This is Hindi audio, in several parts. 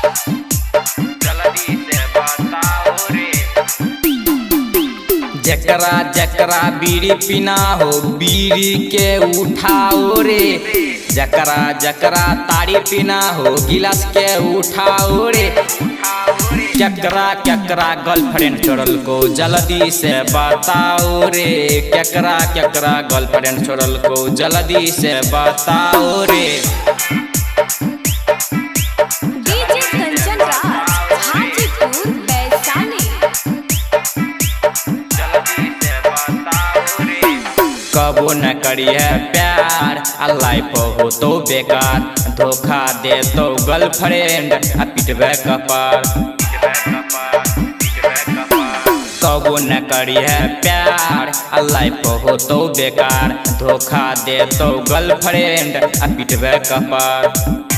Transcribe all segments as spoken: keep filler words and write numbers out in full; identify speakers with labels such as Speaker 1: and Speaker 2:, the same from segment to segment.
Speaker 1: जल्दी से बताओ रे। जकरा जकरा बीड़ी पीना हो बीड़ी के उठाओ रे। जकरा जकरा ताड़ी पीना हो गिलास के उठाओ रे। केकरा केकरा गर्लफ्रेंड छोड़ल को जल्दी से बताओ रे। केकरा केकरा गर्लफ्रेंड छोड़ल को जल्दी से बताओ रे।
Speaker 2: डीजे कंचन राज हाजीपुर वैशाली।
Speaker 1: जल्दी से बताओ रे। कबो न करिए प्यार लाइफ हो तो बेकार। धोखा दे तो गर्लफ्रेंड आ पिटबे कपार। कबो न करिए प्यार लाइफ हो तो बेकार। धोखा दे तो गर्लफ्रेंड आ पिटबे कपार।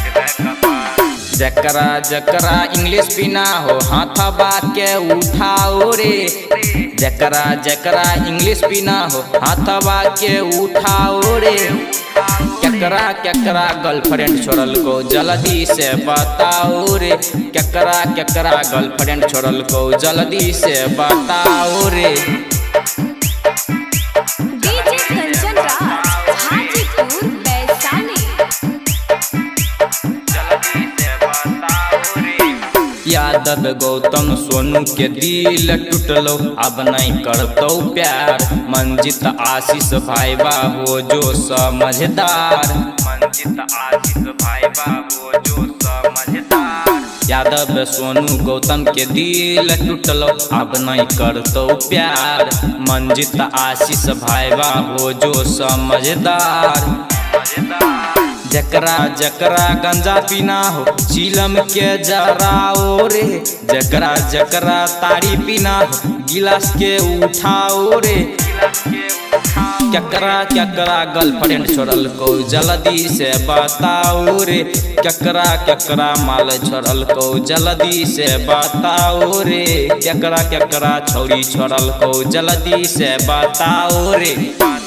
Speaker 1: जकरा जकरा इंग्लिश पीना हो हाथवा के उठाओ रे। जकरा जकरा इंग्लिश पीना हो हाथवा के उठाओ रे। केकरा केकरा गर्लफ्रेंड छोड़ल को जल्दी से बताओ रे। केकरा केकरा गर्लफ्रेंड छोड़ल को जल्दी से बताओ रे।
Speaker 2: डीजे कंचन राज हाजीपुर वैशाली।
Speaker 1: यादव गौतम सोनू के दिल टूटलो अब नहीं करतो प्यार। मंजित आशीष भाई बाबू जो समझदार। मंजित आशीष भाई बाबू जो समझदार। यादव सोनू गौतम के दिल टूटलो अब नहीं करतो प्यार। मंजित आशीष भाई बाबू जो समझदार। जकरा जकरा गंजा पीना हो चिलम के जराओ रे। जकरा जकरा ताड़ी पीना हो गिलास के उठाओ रे। केकरा केकरा गर्लफ्रेंड छोड़ल को जल्दी से बताओ रे। केकरा केकरा माल छोड़ल को जल्दी से बताओ रे। केकरा केकरा छौरी छोड़ल को जल्दी से बताओ रे।